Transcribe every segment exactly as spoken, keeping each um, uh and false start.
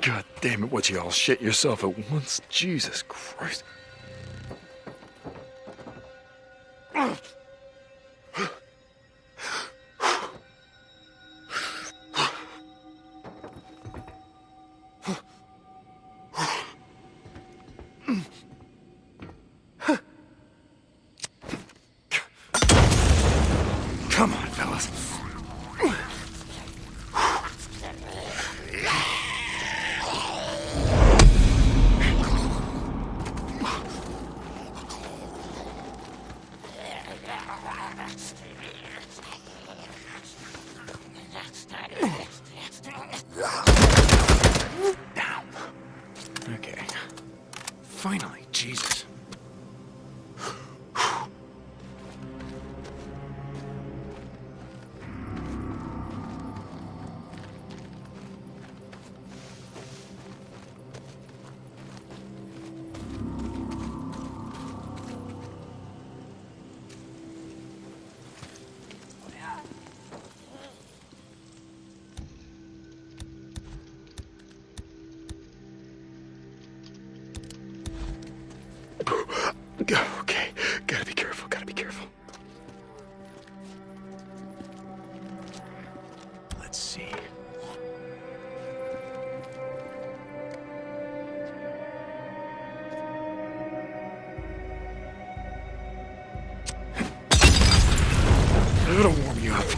God damn it, would you all shit yourself at once? Jesus Christ. Come on, fellas. Down. Okay. Finally, Jesus. Okay, gotta be careful, gotta be careful. Let's see. That'll warm you up.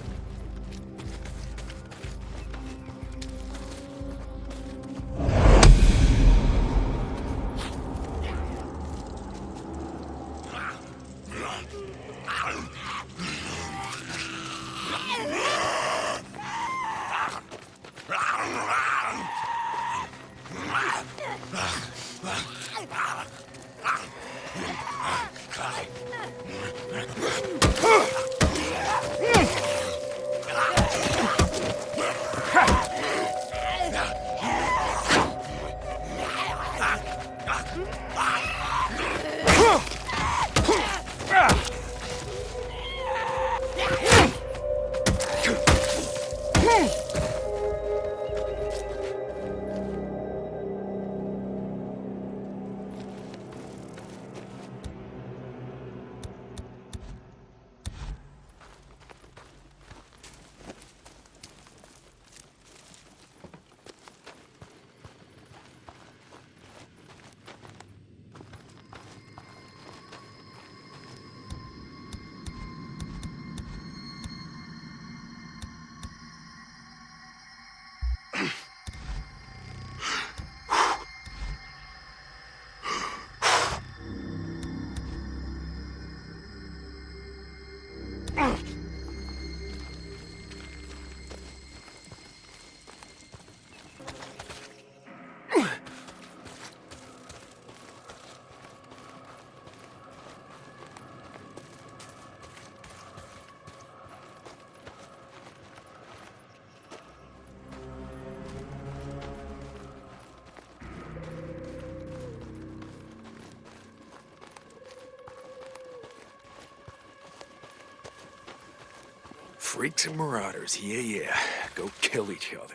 Freaks and marauders, yeah, yeah. Go kill each other.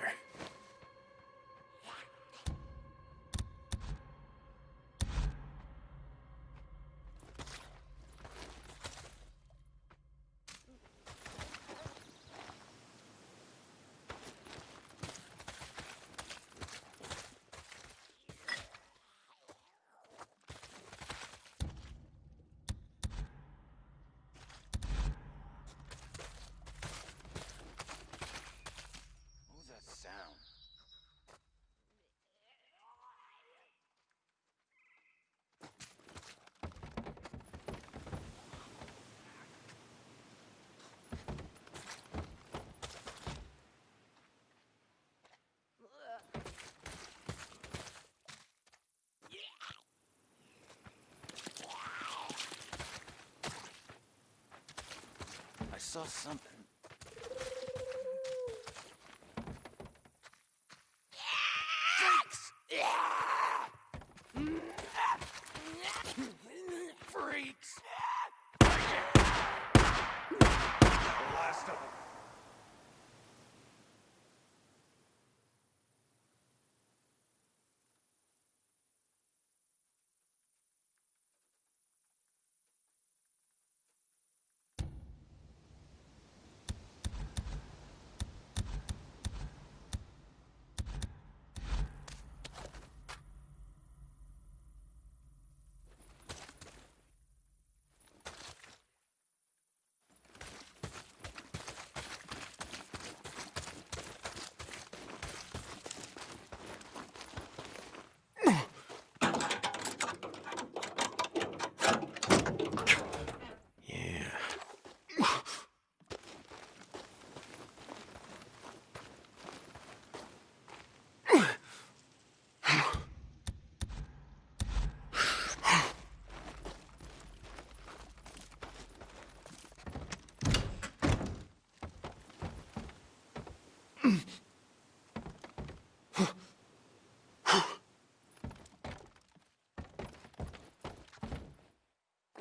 I saw something. Freaks! The last of them.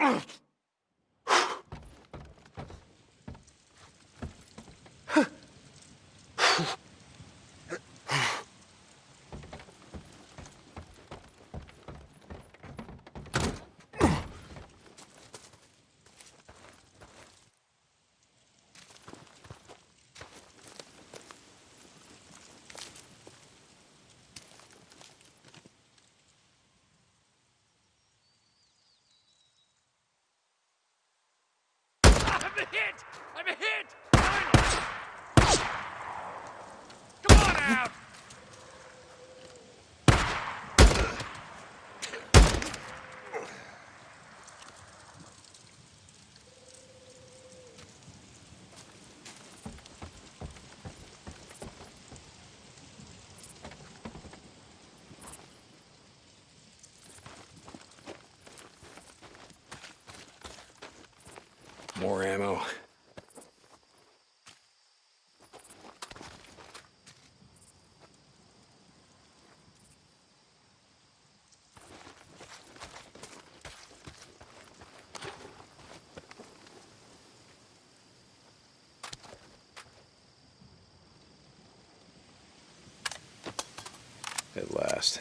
I'm hit! I'm hit! Come on out! More ammo. At last.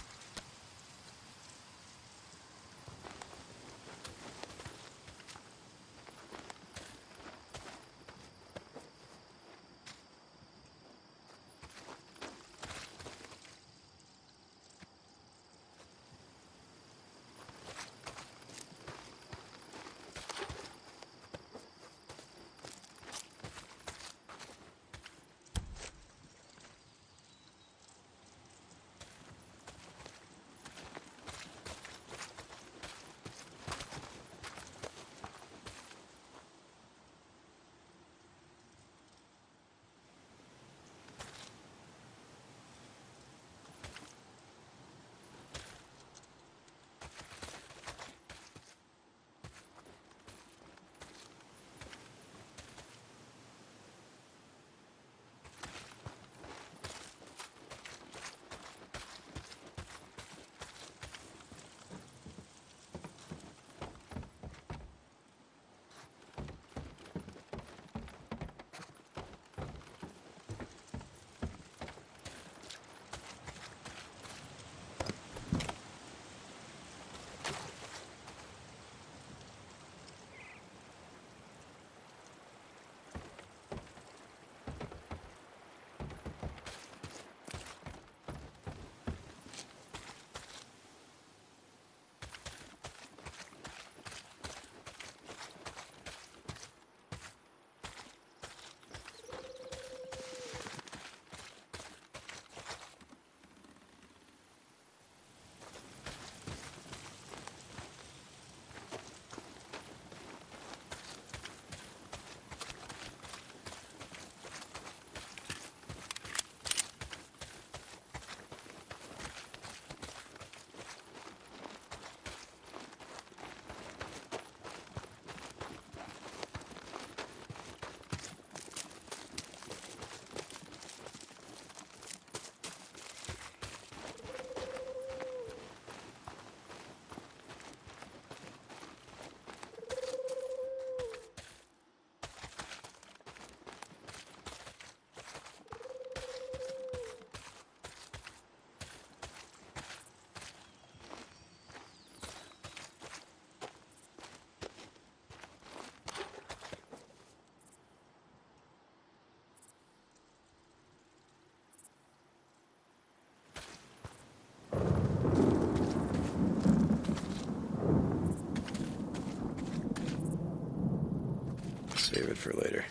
Save it for later.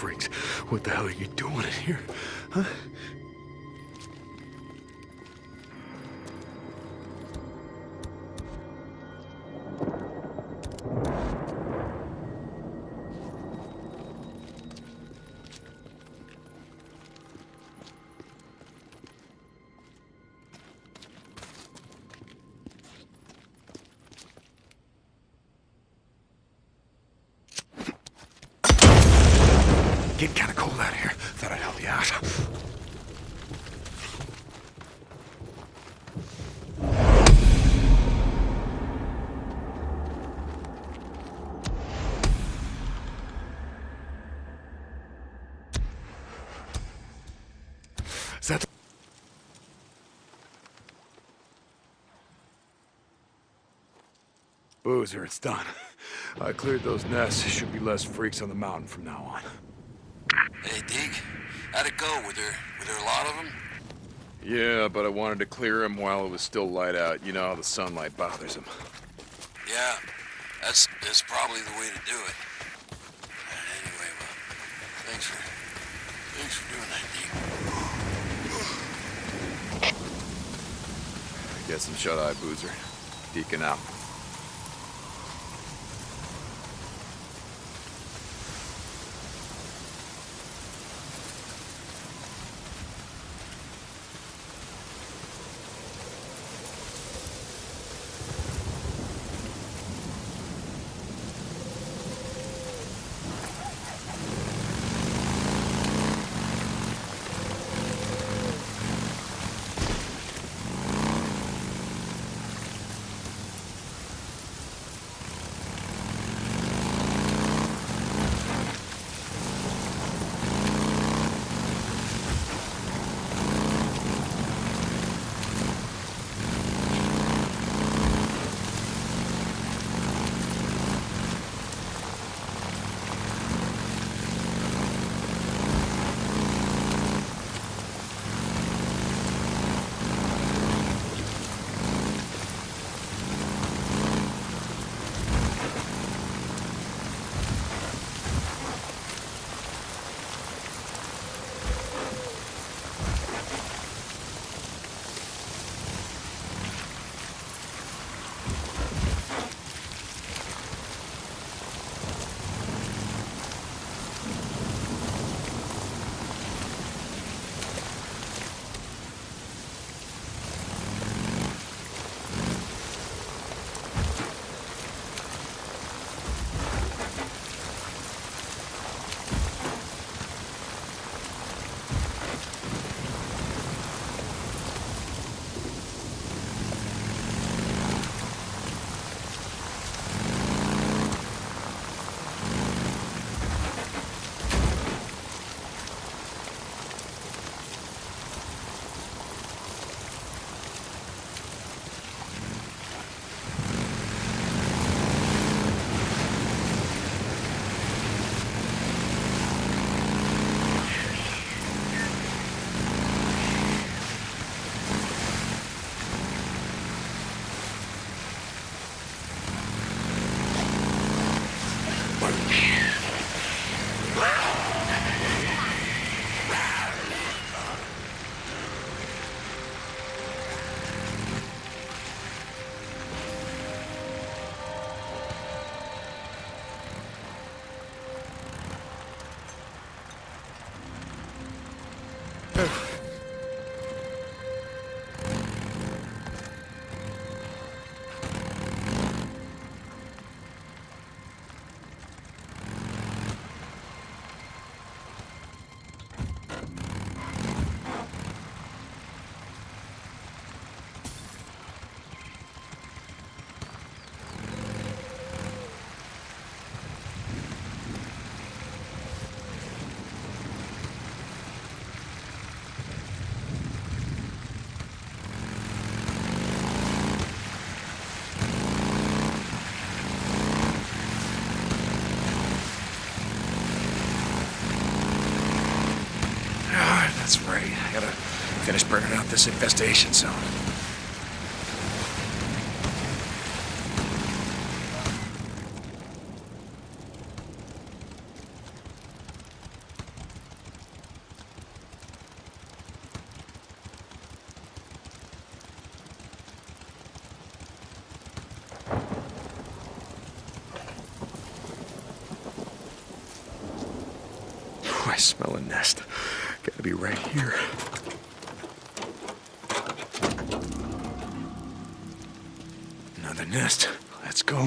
freaks. What the hell are you doing in here? Huh? Getting kind of cold out here. Thought I'd help you out. Is that the Boozer, it's done. I cleared those nests. Should be less freaks on the mountain from now on. Hey, Deke. How'd it go? Were there, were there a lot of them? Yeah, but I wanted to clear them while it was still light out. You know how the sunlight bothers them. Yeah, that's, that's probably the way to do it. And anyway, well, thanks for, thanks for doing that, Deke. Get some shut-eye, Boozer. Deacon out. That's right. I gotta finish burning out this infestation zone. smell a nest. Gotta be right here. Another nest. Let's go.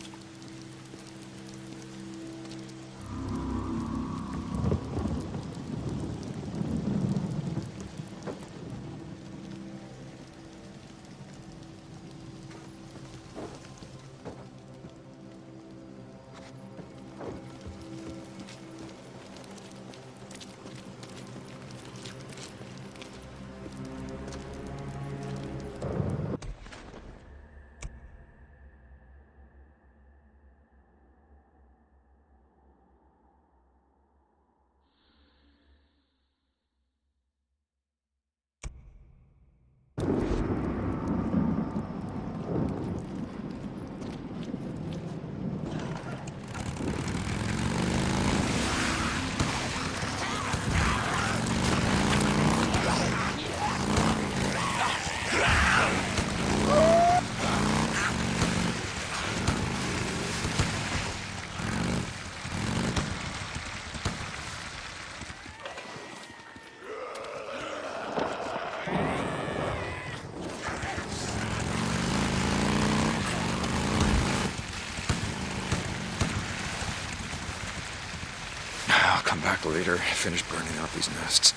I'll come back later, finish burning out these nests.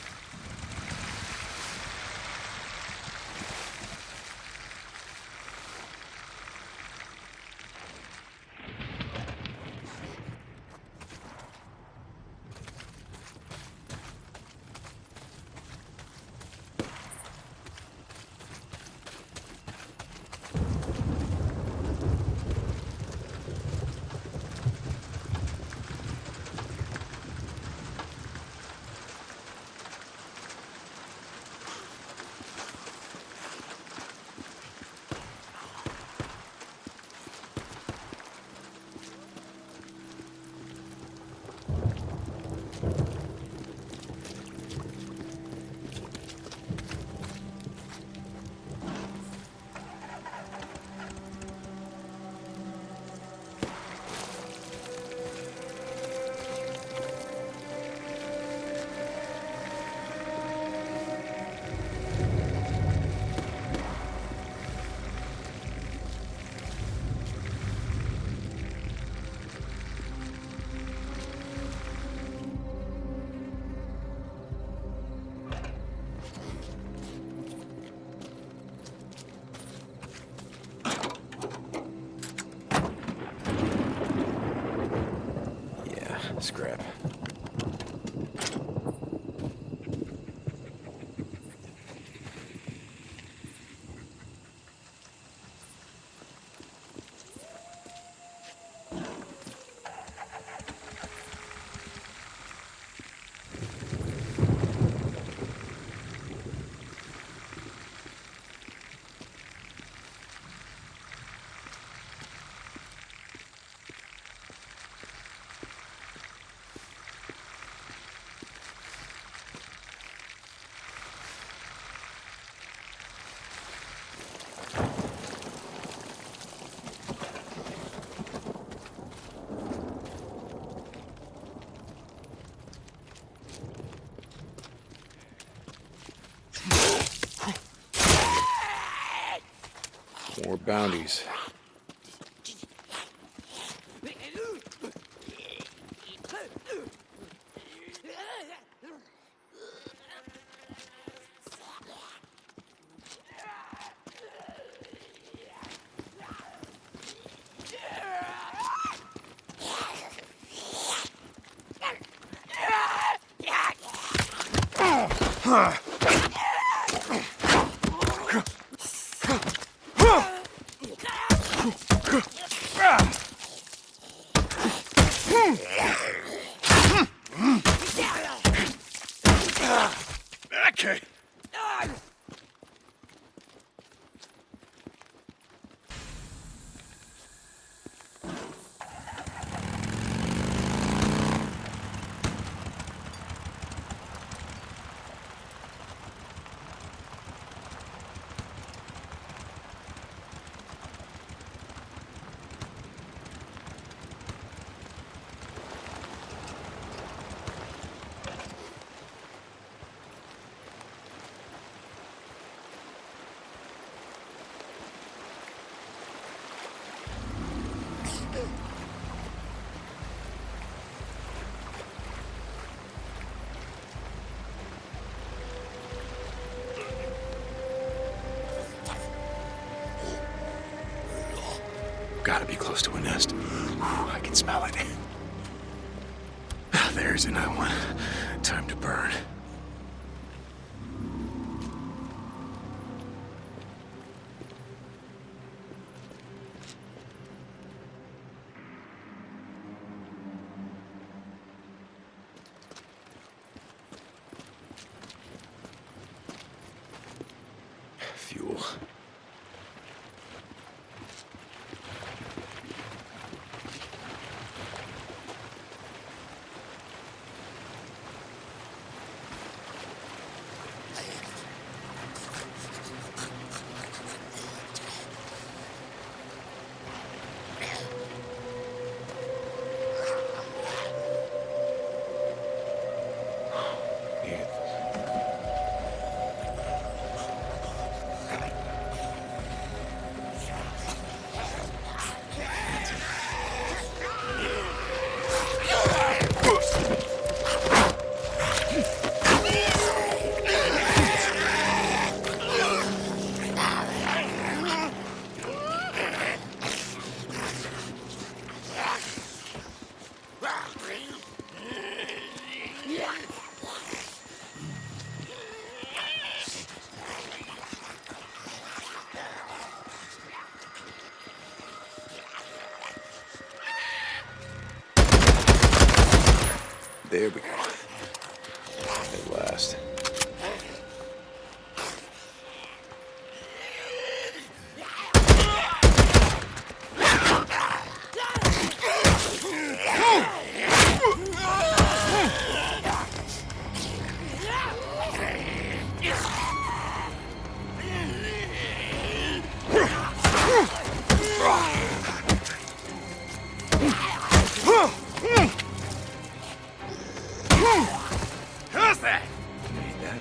Scrap. More bounties. Huh. Okay. Gotta be close to a nest. Whew, I can smell it. There's another one. Time to burn. Fuel. There we go. At last. Who's that? Need that.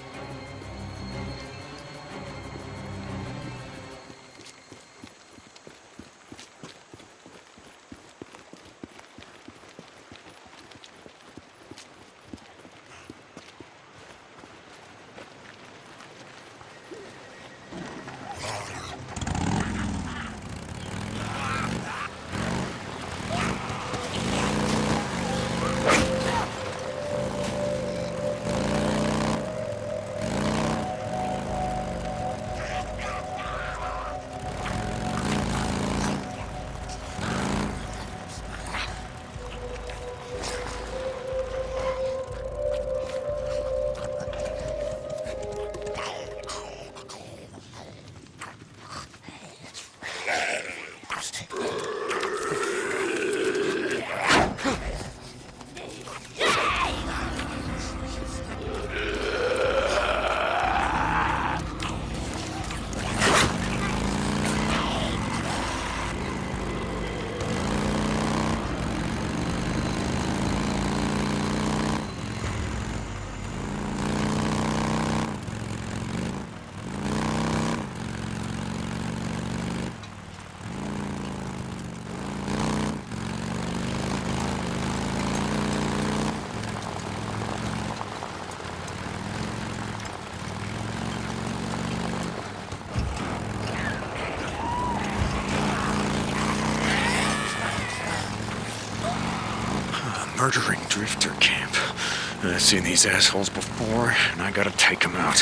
Murdering drifter camp. I've seen these assholes before, and I gotta take them out.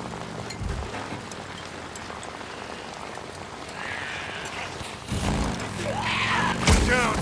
Down.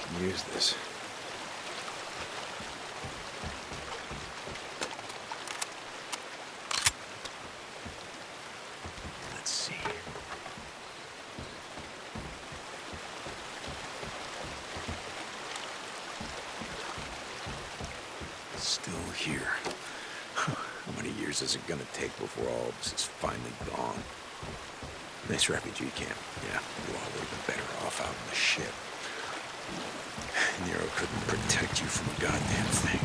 can use this. Let's see. Still here. How many years is it gonna take before all of this is finally gone? Nice refugee camp. Yeah, you all would have been better off out in the ship. Nero couldn't protect you from a goddamn thing.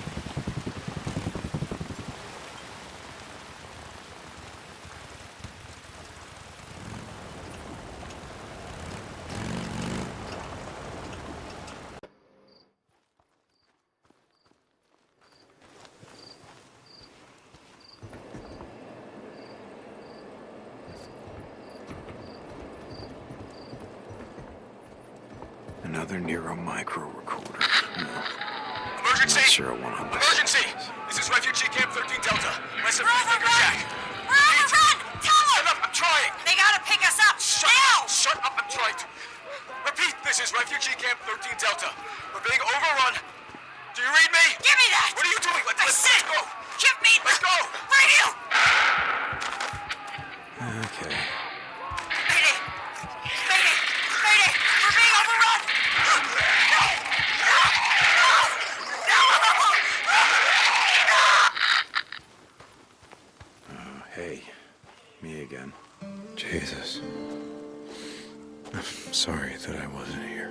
Another Nero micro recorder. No. Emergency! Not sure I want to Emergency! This is Refugee Camp thirteen Delta. West of Rover, Finger run! Jack. Rover, run! Tell Shut them! up, I'm trying! They gotta pick us up! Shut now! up! Shut up, I'm trying to. Repeat, this is Refugee Camp thirteen Delta. We're being overrun. Do you read me? Give me that! What are you doing? Let, I let's, said, let's go! give me Let's the go! radio! Okay. Mayday! Mayday! Mayday! We're being overrun! No! No! No! Oh, hey. Me again. Jesus. I'm sorry that I wasn't here.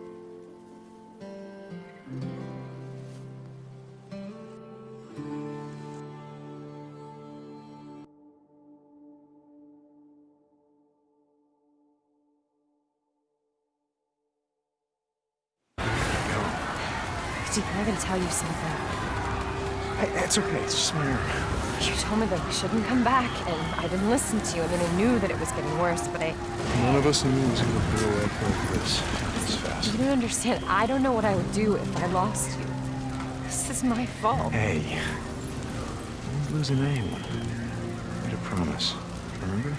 Deacon, I gotta tell you something. Hey, it's okay. It's just my arm. You told me that we shouldn't come back, and I didn't listen to you. I mean, I knew that it was getting worse, but I... None of us knew it was going to blow up like this. This fast. You don't understand. I don't know what I would do if I lost you. This is my fault. Hey. I won't lose anyone. I made a promise. Remember?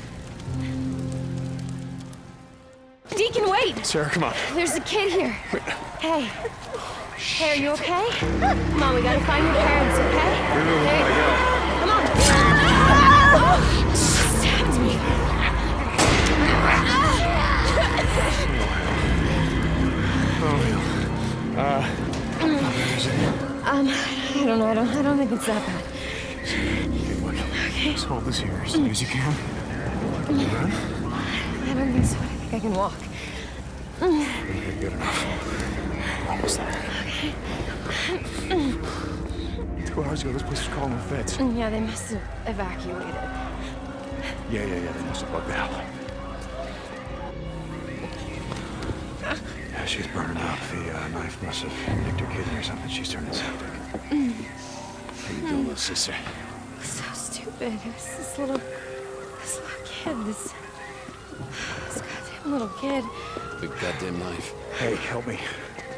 Deacon, wait! Sarah, come on. There's a kid here. Hey. Hey, are you okay? Come on, we gotta find your parents, okay? Hey. Come on. Oh, stabbed me. Oh, uh, Um, I don't know. I don't. I don't think it's that bad. okay, look. Just hold this here as long as you can. Can you run? I don't think so. I think I can walk. Okay, good enough. Almost there. Two hours ago, this place was calling the feds. Yeah, they must have evacuated. Yeah, yeah, yeah. They must have bugged out. Yeah, she's burning up. The uh, knife must have nicked her kidney or something. She's turning septic. How you doing, little sister? So stupid. It was this little, this little kid. This, this goddamn little kid. Big goddamn knife. Hey, help me.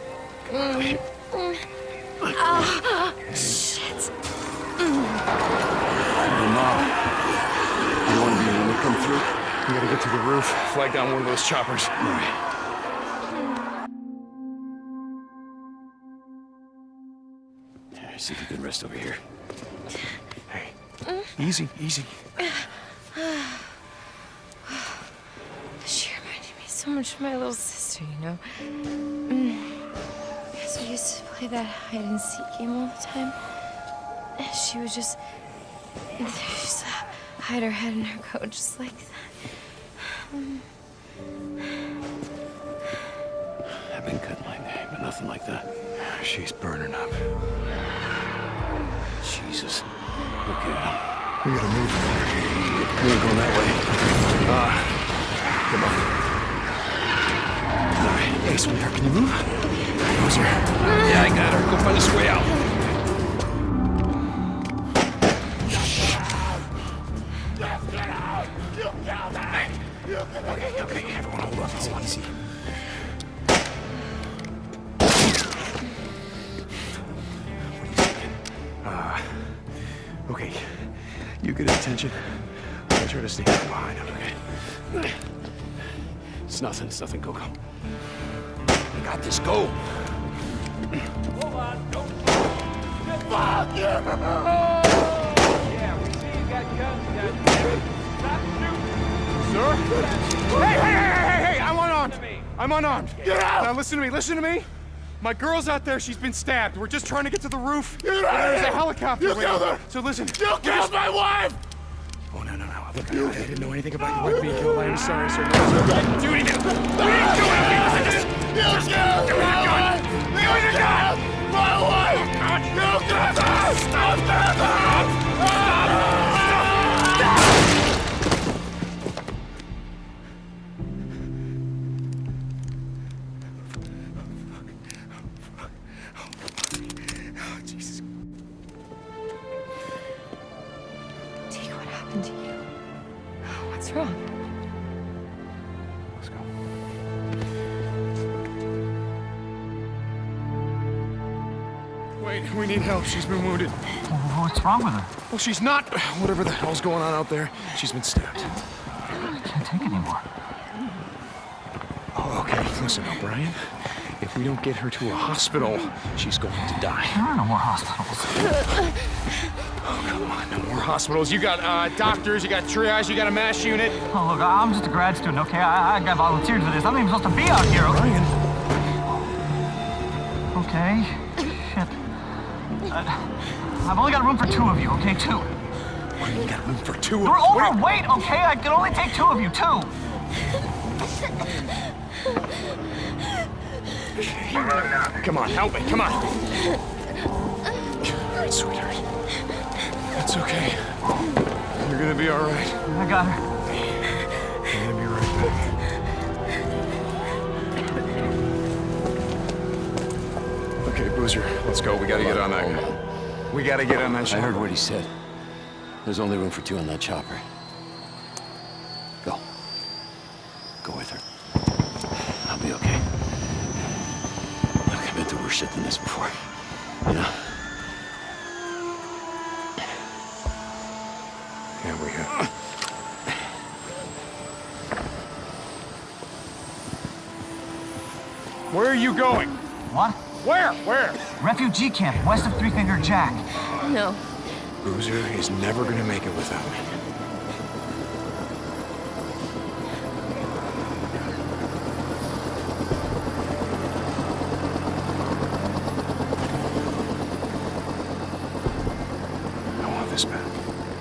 Ah, shit. Hey, Mom. You want to be when we come through? We gotta get to the roof, flag down one of those choppers. All right. Yeah, see if you can rest over here. Hey, easy, easy. She reminded me so much of my little sister, you know? Mm. Because we used to play that hide and seek game all the time. And she would just, she just hide her head in her coat just like that. Mm. I've been cut my name, but nothing like that. She's burning up. Jesus. Okay. We gotta move. We ain't going that way. Ah, come on. All right. Hey, sweetheart, can you move? Closer. Yeah, I got her. Go find us a way out. Okay, okay, everyone hold on. Hold on, easy. What are you thinking? Uh, okay. You get his attention. I'll try to sneak up behind him, okay? It's nothing. It's nothing, Coco. I got this. Go. Hold on, don't. Fuck you! Yeah, we see you got guns, goddammit. Stop shooting. Sir? Hey, hey, hey, hey, hey! I'm unarmed. I'm unarmed. Get out! Now listen to me. Listen to me. My girl's out there. She's been stabbed. We're just trying to get to the roof. Get And out of There's here! a helicopter. You waiting. killed her! So listen. You killed my wife! Oh no no no! Look, I, I didn't know anything about your wife being killed. I am sorry, sir. No, sir. I didn't do anything. We didn't do anything. Listen, just You killed my wife! You killed my wife! You killed her! Stop that! Jesus. Deke, what happened to you? What's wrong? Let's go. Wait, we need help. She's been wounded. What's wrong with her? Well, she's not. Whatever the hell's going on out there, she's been stabbed. I can't take anymore. Oh, okay. Listen, O'Brien. If we don't get her to a hospital, she's going to die. There are no more hospitals. Oh, come on. No more hospitals. You got uh, doctors, you got triage, you got a MASH unit. Oh, look, I'm just a grad student, okay? I, I got volunteered for this. I'm not even supposed to be out here. O'Brien. Okay. Shit. Uh, I've only got room for two of you, okay? Two. You got room for two of You're us. What are- overweight, okay? I can only take two of you, two. Come on, help me. Come on. All right, sweetheart. It's okay. You're gonna be all right. I got her. I'm gonna be right back. Okay, Boozer, let's go. We gotta get on that. We gotta get on that I ship. heard what he said. There's only room for two on that chopper. Go. Go with her. I'll be okay. Look, I've been through worse shit than this before. You know? Yeah, we have. Where are you going? What? Where? Where? Refugee camp west of Three Finger Jack. No. Boozer is never gonna make it without me. I want this back.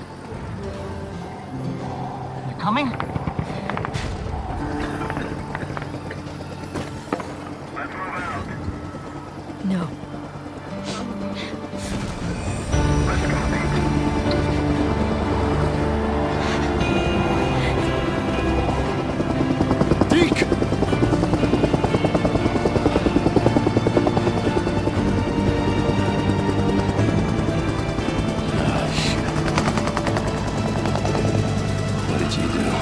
You coming? No. Deke! What did you do?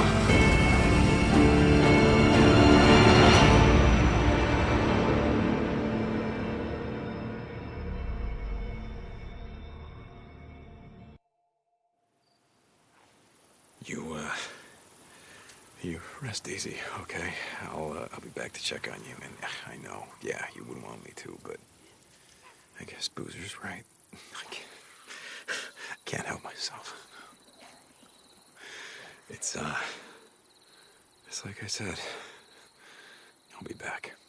You, uh... You rest easy, okay? I'll, uh, I'll be back to check on you, and I know, yeah, you wouldn't want me to, but... I guess Boozer's right. I can't... can't help myself. It's, uh... It's like I said. I'll be back.